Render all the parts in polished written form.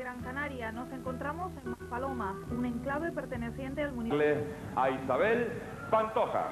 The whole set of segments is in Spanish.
Gran Canaria. Nos encontramos en Maspalomas, un enclave perteneciente al municipio. A Isabel Pantoja.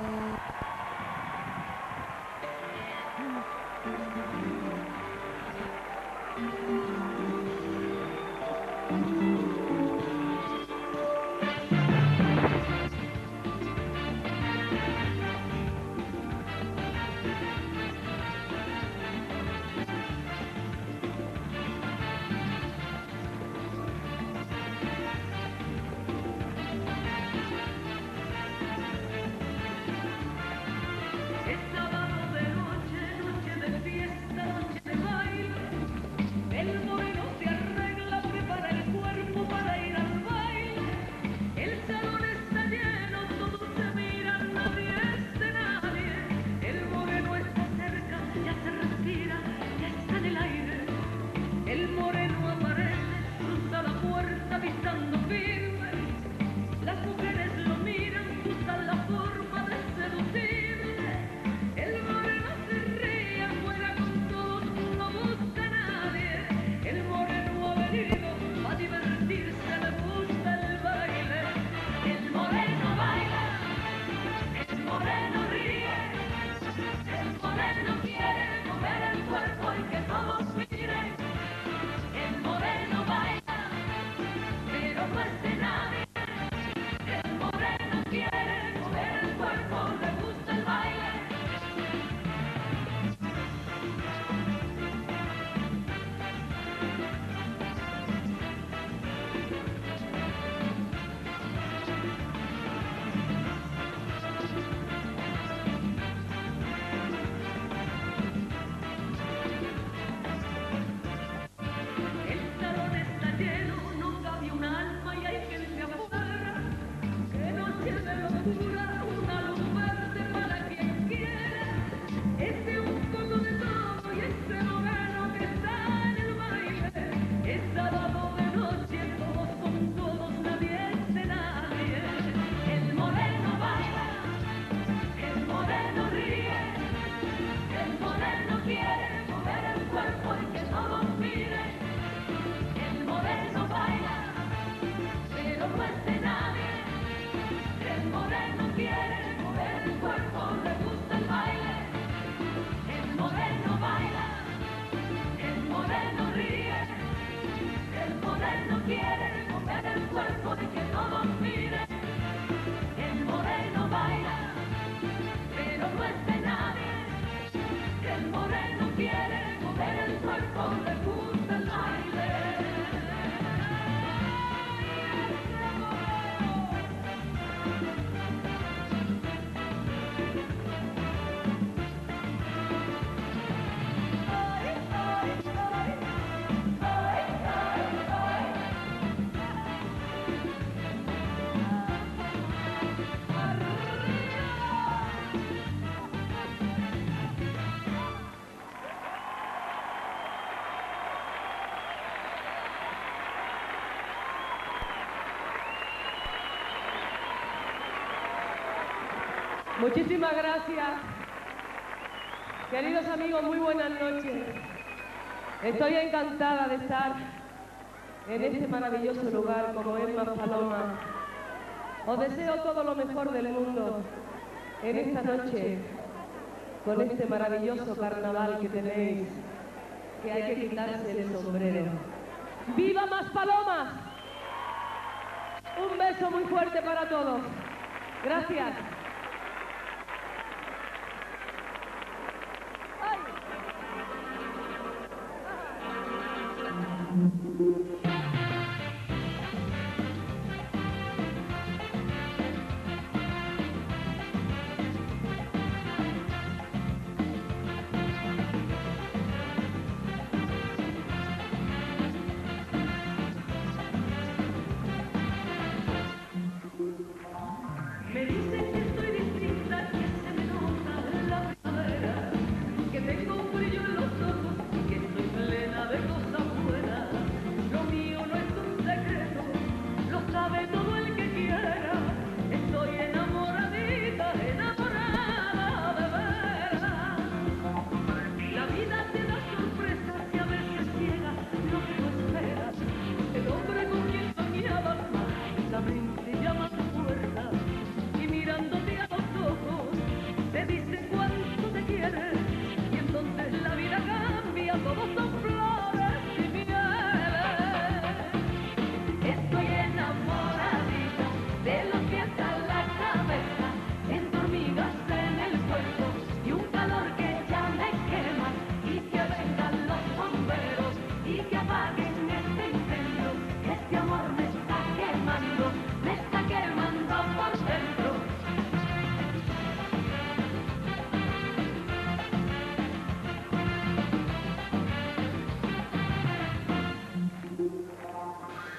Muchísimas gracias. Queridos amigos, muy buenas noches. Estoy encantada de estar en este maravilloso lugar como es Maspalomas. Os deseo todo lo mejor del mundo en esta noche con este maravilloso carnaval que tenéis, que hay que quitarse el sombrero. ¡Viva Maspalomas! Un beso muy fuerte para todos. Gracias. Me dicen que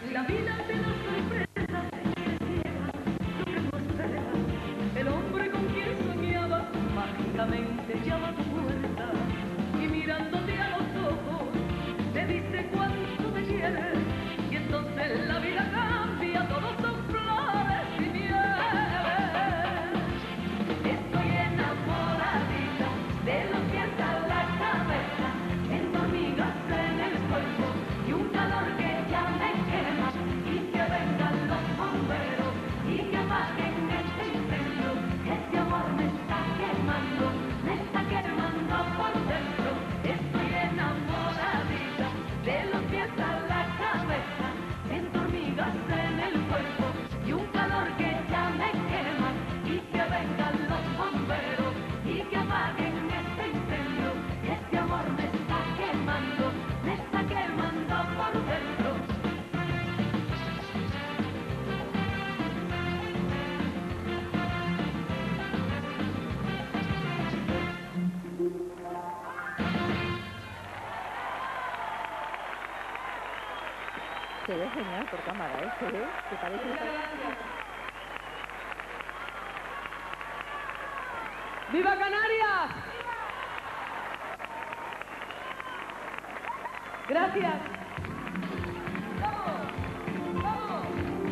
La vida te da sorpresas que ciega lo que no esperas. El hombre con quien soñaba mágicamente llama a tu puerta y mirándote a los ojos te dice cuánto te quiere. Y entonces la vida cambia, todos son flores y miel. Estoy enamoradita de los pies a la cabeza, en hormigas en el cuerpo y un calor que ya me quema. Y que vengan los bomberos y que apaguen este incendio. Este amor me está quemando por dentro. Estoy enamoradita de los pies a la cabeza, siento hormigas en el cuerpo y un calor que ya me quema. Y que vengan los bomberos y que apaguen este incendio. Este amor me está quemando por dentro. Se ve genial por cámara, ¿eh? Se ve que parece... ¡Viva Canarias! Gracias. ¡Vamos! ¡Vamos!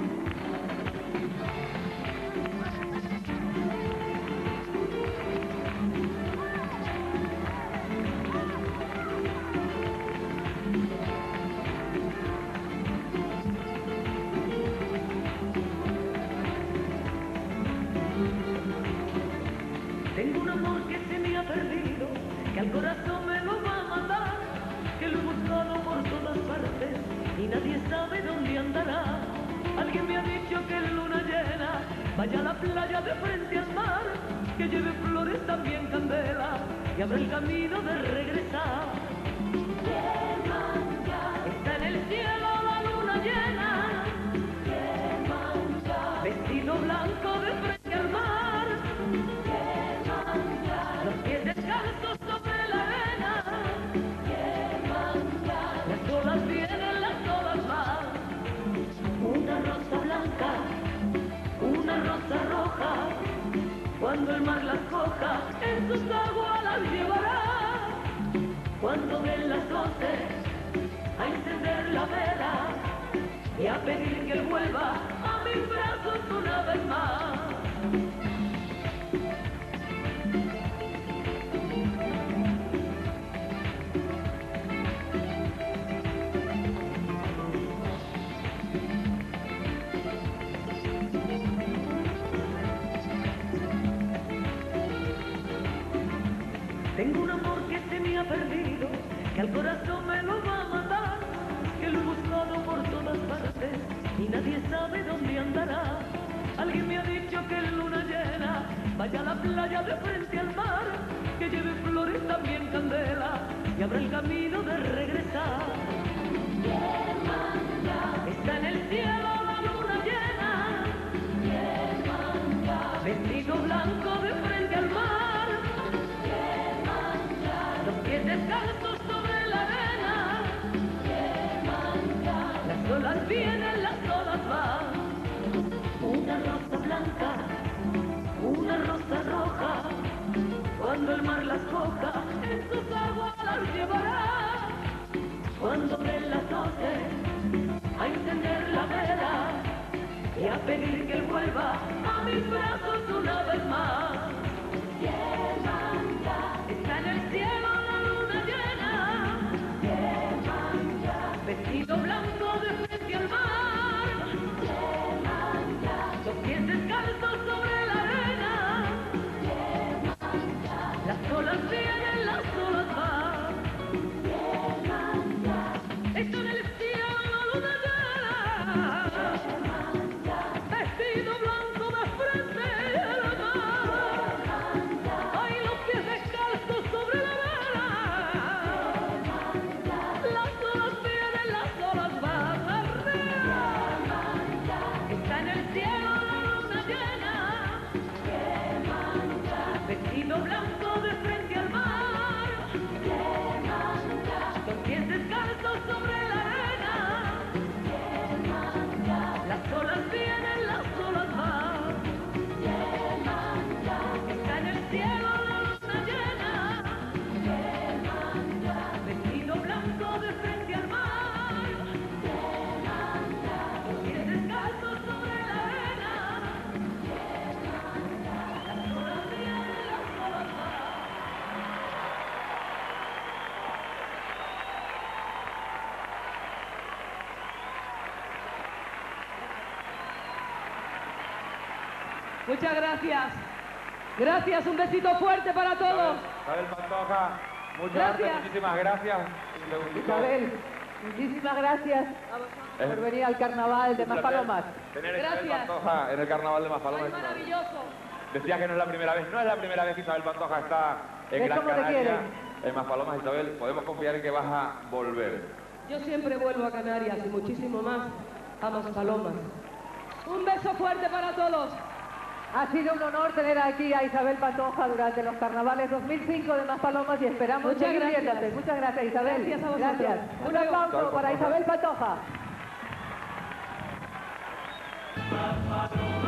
Tengo un amor que se me ha perdido, que al corazón me lo va a matar, que lo he buscado por todas partes y nadie sabe dónde andará. Alguien me ha dicho que en luna llena vaya a la playa de frente al mar, que lleve flores también candela y abra el camino de regresar. Está en el cielo la luna llena, vestido blanco de frente al mar, los pies descalzos sobre la arena, las olas vienen, las olas van. Una rosa blanca, una rosa roja, cuando el mar las coja, en sus aguas las llevará. Cuando den las 12, a encender la vela y a pedir que él vuelva a mis brazos una vez más. Tengo un amor que se me ha perdido, que al corazón me lo va a matar, que lo he buscado por todas partes y nadie sabe dónde andará. Alguien me ha dicho que en luna llena vaya a la playa de frente al mar, que lleve flores también candela y abra el camino de regresar. Está en el cielo la luna llena, vestido blanco de frente al mar, los pies descalzos sobre la arena, las olas vienen, las olas van. Una rosa blanca, una rosa roja, cuando el mar las coja, en sus aguas las llevará. Cuando den las 12, a encender la vela y a pedir que él vuelva a mis brazos una vez más. Está en el cielo la luna llena, vestido blanco de frente al mar, los pies descalzos sobre la arena, las olas vienen, las olas van. Está en el cielo la luna llena, vestido blanco de frente al mar, Muchas gracias. Gracias, un besito fuerte para todos. Isabel Pantoja, muchas Gracias. muchísimas gracias. Un segundito. Isabel, muchísimas gracias por venir al carnaval de Un placer Maspalomas. tener a Isabel Gracias. Pantoja en el carnaval de Maspalomas. Es maravilloso. Decía que no es la primera vez, no es la primera vez que Isabel Pantoja está en ¿Ves Gran cómo te Canaria, quieren? en Maspalomas. Isabel, podemos confiar en que vas a volver. Yo siempre vuelvo a Canarias y muchísimo más a Maspalomas. Un beso fuerte para todos. Ha sido un honor tener aquí a Isabel Pantoja durante los carnavales 2005 de Maspalomas y esperamos Muchas seguir gracias. viéndote. Muchas gracias, Isabel. Gracias a vosotros. Gracias. Hasta Un luego. aplauso para Isabel Pantoja. Maspalomas.